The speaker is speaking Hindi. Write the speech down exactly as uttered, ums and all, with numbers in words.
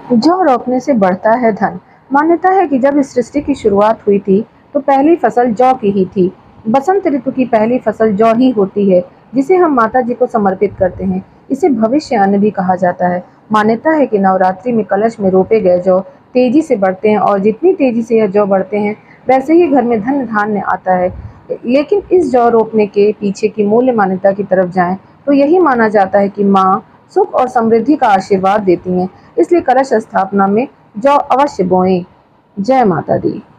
जौ रोपने से बढ़ता है धन। मान्यता है कि जब इस सृष्टि की शुरुआत हुई थी तो पहली फसल जौ की ही थी। बसंत ऋतु की पहली फसल जौ ही होती है, जिसे हम माता जी को समर्पित करते हैं। इसे भविष्य अन्न भी कहा जाता है। मान्यता है कि नवरात्रि में कलश में रोपे गए जौ तेजी से बढ़ते हैं और जितनी तेजी से यह जौ बढ़ते हैं वैसे ही घर में धन धान्य आता है। लेकिन इस जौ रोपने के पीछे की मूल्य मान्यता की तरफ जाएं तो यही माना जाता है कि माँ सुख और समृद्धि का आशीर्वाद देती हैं। इसलिए कलश स्थापना में जौ अवश्य बोएं। जय माता दी।